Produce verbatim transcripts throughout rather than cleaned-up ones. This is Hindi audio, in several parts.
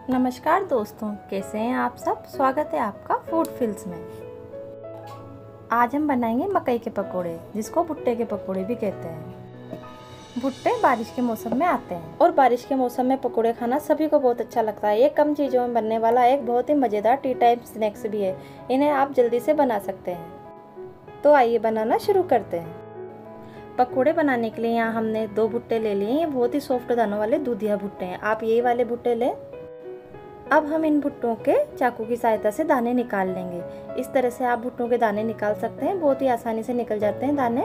नमस्कार दोस्तों, कैसे हैं आप सब। स्वागत है आपका फूड फिल्स में। आज हम बनाएंगे मकई के पकोड़े, जिसको भुट्टे के पकोड़े भी कहते हैं। भुट्टे बारिश के मौसम में आते हैं और बारिश के मौसम में पकोड़े खाना सभी को बहुत अच्छा लगता है। ये कम चीज़ों में बनने वाला एक बहुत ही मज़ेदार टी टाइम स्नैक्स भी है। इन्हें आप जल्दी से बना सकते हैं। तो आइए बनाना शुरू करते हैं। पकोड़े बनाने के लिए यहाँ हमने दो भुट्टे ले लिए। ये बहुत ही सॉफ्ट दानों वाले दूधिया भुट्टे हैं। आप यही वाले भुट्टे लें। अब हम इन भुट्टों के चाकू की सहायता से दाने निकाल लेंगे। इस तरह से आप भुट्टों के दाने निकाल सकते हैं। बहुत ही आसानी से निकल जाते हैं दाने।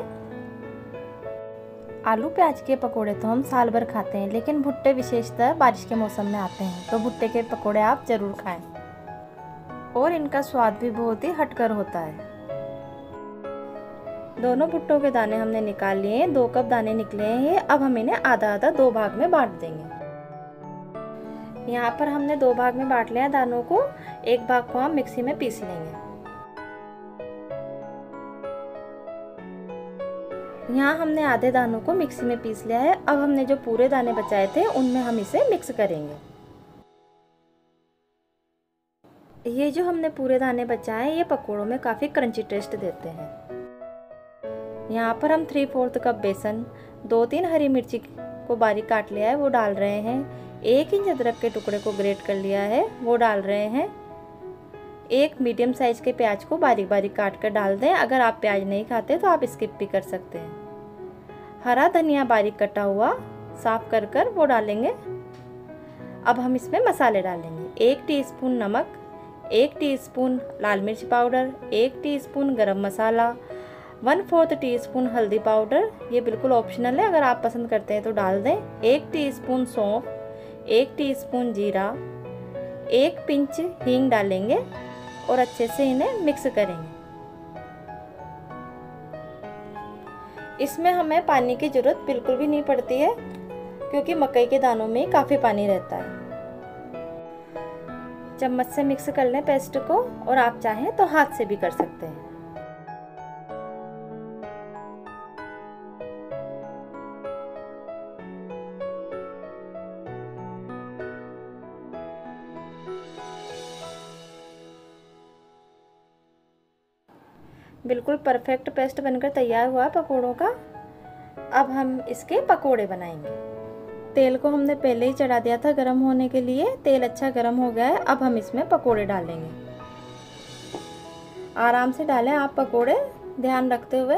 आलू प्याज के पकोड़े तो हम साल भर खाते हैं, लेकिन भुट्टे विशेषतः बारिश के मौसम में आते हैं। तो भुट्टे के पकोड़े आप जरूर खाएं और इनका स्वाद भी बहुत ही हटकर होता है। दोनों भुट्टों के दाने हमने निकाल लिए हैं। दो कप दाने निकले हैं। अब हम इन्हें आधा आधा दो भाग में बांट देंगे। यहाँ पर हमने दो भाग में बांट लिया दानों को। एक भाग को हम मिक्सी में पीस लेंगे। यहाँ हमने आधे दानों को मिक्सी में पीस लिया है। अब हमने जो पूरे दाने बचाए थे उनमें हम इसे मिक्स करेंगे। ये जो हमने पूरे दाने बचाए हैं, ये पकोड़ों में काफ़ी क्रंची टेस्ट देते हैं। यहाँ पर हम थ्री फोर्थ कप बेसन, दो तीन हरी मिर्ची को बारीक काट लिया है वो डाल रहे हैं। एक इंच अदरक के टुकड़े को ग्रेट कर लिया है वो डाल रहे हैं। एक मीडियम साइज के प्याज को बारीक बारीक काट कर डाल दें। अगर आप प्याज नहीं खाते तो आप स्किप भी कर सकते हैं। हरा धनिया बारीक कटा हुआ साफ कर कर वो डालेंगे। अब हम इसमें मसाले डालेंगे। एक टीस्पून नमक, एक टीस्पून लाल मिर्च पाउडर, एक teaspoon garam masala, one fourth teaspoon हल्दी पाउडर। ये बिल्कुल ऑप्शनल है, अगर आप पसंद करते हैं तो डाल दें। एक टीस्पून सौंफ, एक टीस्पून जीरा, एक पिंच हींग डालेंगे और अच्छे से इन्हें मिक्स करेंगे। इसमें हमें पानी की जरूरत बिल्कुल भी नहीं पड़ती है, क्योंकि मकई के दानों में काफ़ी पानी रहता है। चम्मच से मिक्स कर लें पेस्ट को, और आप चाहें तो हाथ से भी कर सकते हैं। बिल्कुल परफेक्ट पेस्ट बनकर तैयार हुआ पकोड़ों का। अब हम इसके पकोड़े बनाएंगे। तेल को हमने पहले ही चढ़ा दिया था गर्म होने के लिए। तेल अच्छा गर्म हो गया है। अब हम इसमें पकोड़े डालेंगे। आराम से डालें आप पकोड़े, ध्यान रखते हुए।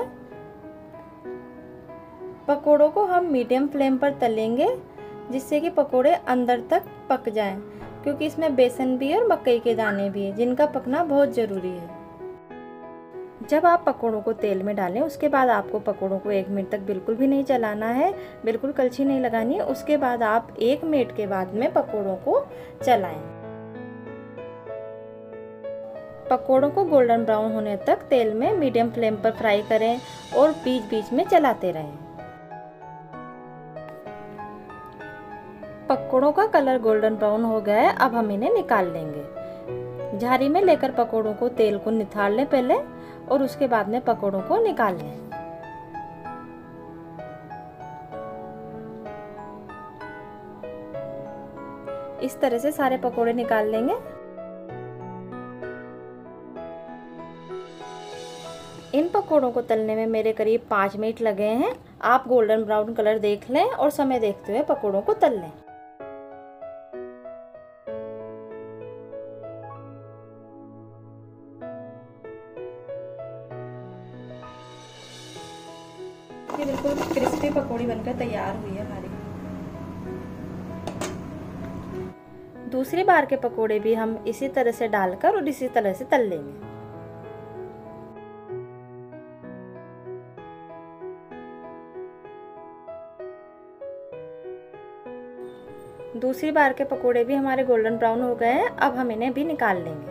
पकोड़ों को हम मीडियम फ्लेम पर तलेंगे, जिससे कि पकोड़े अंदर तक पक जाएं, क्योंकि इसमें बेसन भी है और मकई के दाने भी है, जिनका पकना बहुत ज़रूरी है। जब आप पकोड़ों को तेल में डालें, उसके बाद आपको पकोड़ों को एक मिनट तक बिल्कुल भी नहीं चलाना है, बिल्कुल कलछी नहीं लगानी। उसके बाद आप एक मिनट के बाद में पकोड़ों को चलाएं। पकोड़ों को गोल्डन ब्राउन होने तक तेल में मीडियम फ्लेम पर फ्राई करें और बीच बीच में चलाते रहें। पकोड़ों का कलर गोल्डन ब्राउन हो गया है। अब हम इन्हें निकाल लेंगे। झारी में लेकर पकोड़ों को तेल को निथार लें पहले, और उसके बाद में पकोड़ों को निकाल लें। इस तरह से सारे पकोड़े निकाल लेंगे। इन पकोड़ों को तलने में मेरे करीब पाँच मिनट लगे हैं। आप गोल्डन ब्राउन कलर देख लें और समय देखते हुए पकोड़ों को तल लें। ये बिल्कुल क्रिस्पी पकौड़ी बनकर तैयार हुई है हमारी। दूसरी बार के पकोड़े भी हम इसी तरह से डालकर और इसी तरह से तल लेंगे। दूसरी बार के पकोड़े भी हमारे गोल्डन ब्राउन हो गए हैं। अब हम इन्हें भी निकाल लेंगे।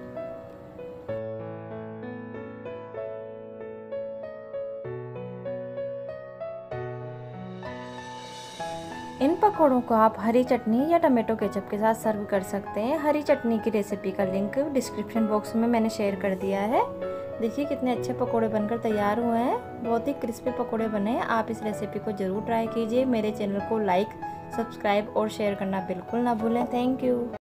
इन पकोड़ों को आप हरी चटनी या टमाटो केचप के साथ सर्व कर सकते हैं। हरी चटनी की रेसिपी का लिंक डिस्क्रिप्शन बॉक्स में मैंने शेयर कर दिया है। देखिए कितने अच्छे पकोड़े बनकर तैयार हुए हैं। बहुत ही क्रिस्पी पकोड़े बने हैं। आप इस रेसिपी को ज़रूर ट्राई कीजिए। मेरे चैनल को लाइक, सब्सक्राइब और शेयर करना बिल्कुल ना भूलें। Thank you.